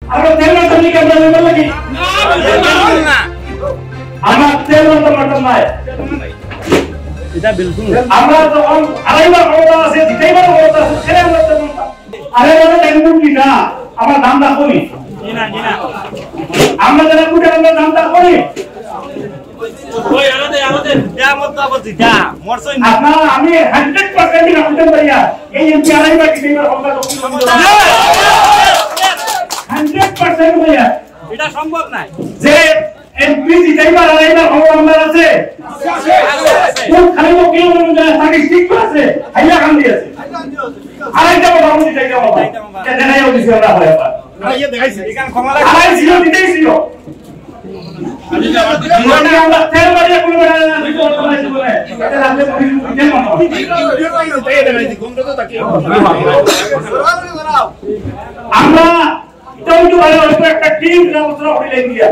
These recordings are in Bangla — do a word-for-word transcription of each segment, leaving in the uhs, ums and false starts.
আমরা তেল মটন কি আমরা নেব নাকি না আমার তেল মটন মটন নাই এটা বিলকুল আমরা যখন আড়াইবার ক্ষমতা আছে জিতাইবার ক্ষমতা আছে ছেড়ে আমরা তেল মটন আরে মানে দেখুন কি না আমার দামটা কমি জি না জি না আমরা যারা কুটে আমরা দামটা কমি ওই আলাদা আলাদা যা মত বলছি যা মরছই না আপনারা আমি একশো পার্সেন্ট না কুটে পারিয়া এই এমপি আড়াইবার জিতাইবার ক্ষমতা একশো পার্সেন্ট ভাইয়া এটা সম্ভব না যে এমপি জিতাইবার আড়াইবার ক্ষমতা আমার আছে কোন খালি তো কেউ না তাকে ঠিক আছে হাইলা কাম দিয়েছে আড়াইটা বাবা জিতাইতে বাবা কে দেখাইও দিছে আমরা হয় আবার না ইয়ে দেখাইছে এখানে ক্ষমা লাগে আড়াই ছিল দিতেইছিল আমরা তেল মারিয়া কোন বেড়া না দুটো বানাইছে বলে এটা রাখলে তেল মারো এই দেখাইছি কোনটা তো তাকে আমরা এটাও তো ভালো একটা টিম রামচন্দ্র হইলে দিয়া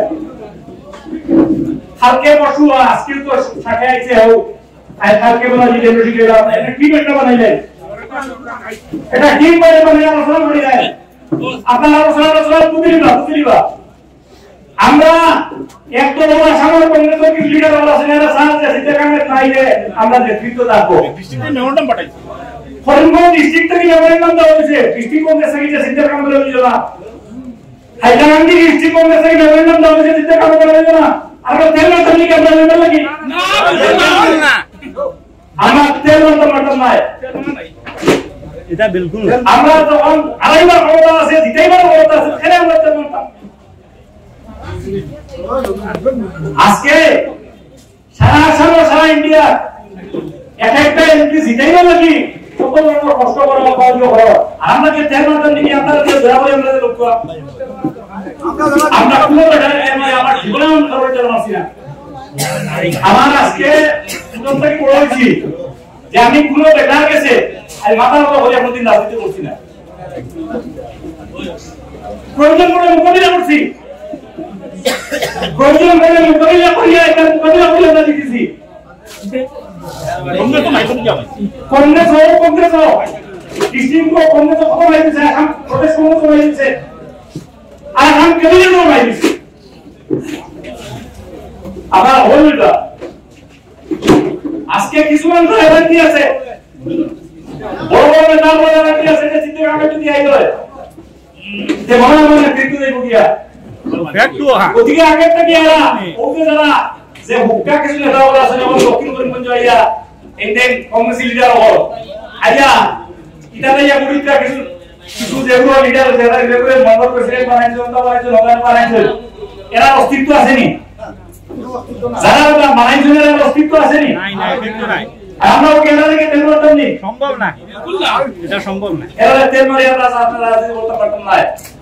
কালকে পরশু আজকে তো শাখা আইছে হও আর কালকে বলা যে ডেপুটি গেলাম এটা টিম একটা বানাইলেন এটা টিম বানাই বানাই আলোচনা করি যায় আপনারা আলোচনা আলোচনা বুঝলিবা বুঝলিবা আমরা একদম আমরা সামনে কংগ্রেসের কি লিডার ওরা আছে না সাহায্য সিদ্ধ কামে নাইলে আমরা নেতৃত্ব দাও ডিস্ট্রিক্টে মেমোরান্ডাম পাঠাইছি ফরিদপুর ডিস্ট্রিক্ট থেকে মেমোরান্ডাম দেওয়া হয়েছে ডিস্ট্রিক্ট কংগ্রেস থেকে সিদ্ধ কাম করে দিল না হাইলাকান্দি ডিস্ট্রিক্ট কংগ্রেস থেকে মেমোরান্ডাম দেওয়া হয়েছে সিদ্ধ কাম করে দিল না আমরা তেল মটন কি আমরা নেব নাকি না আমার তেল মটন মটন নাই এটা বিলকুল আমরা যখন আড়াইবার ক্ষমতা আছে জিতাইবার ক্ষমতা আছে ছেড়ে আমরা তেল মটন আজকে সারা সারা সারা ইন্ডিয়া এক একটা এমপি জিতাইবা নাকি কত বড় কষ্ট করা কাজ করা আর আমরা কি তেল মটন নিয়ে আপনারা যে বরাবর আমরা লোক আমরা কোন আমি আমার জীবনে আমি খবর জানাচ্ছি না আমার আজকে প্রথম থেকে পড়াইছি যে আমি কোন বেকার গেছে আর মাথার উপর হয়ে কোনদিন রাজনীতি করছি না প্রয়োজন পড়ে মোকাবিলা করছি প্রয়োজন পড়ে মোকাবিলা করিয়া এটা মোকাবিলা করে আমরা দিতেছি কংগ্রেস তো নাই যাবে কংগ্রেস হোক কংগ্রেস হোক ডিস্ট্রিক্ট কো কংগ্রেস কত হইছে এখন প্রদেশ কংগ্রেস হইছে আর हम कभी नहीं बोल रहे हैं আবার হলটা আজকে কিছুমান ড্রাইভার কি আছে বড় বড় নেতা বড় নেতা আছে যে চিন্তা কামে যদি আইলো তে মনে মনে নেতৃত্ব দেব গিয়া ফ্যাক্টু হ্যাঁ ওদিকে আগে থেকে আরা ওকে যারা যে হুক্কা কিছু নেতা বড় আছে যেমন দক্ষিণ করিমগঞ্জ আইয়া ইন্ডিয়ান কংগ্রেস লিডার হল আইয়া এটা ইয়া মুড়িটা কিছু কিছু যেগুলো লিডার যারা যেগুলো মেম্বার প্রেসিডেন্ট বানাইছে জনতা বানাইছে নগর বানাইছে এরা অস্তিত্ব আছে নি যারা ওটা বানাইছে এর অস্তিত্ব আছে নি নাই নাই অস্তিত্ব নাই আমরা ওকে এরা থেকে তেল মারতাম নি সম্ভব না এটা সম্ভব না এরা তেল মারি আমরা আপনারা বলতে পারতাম না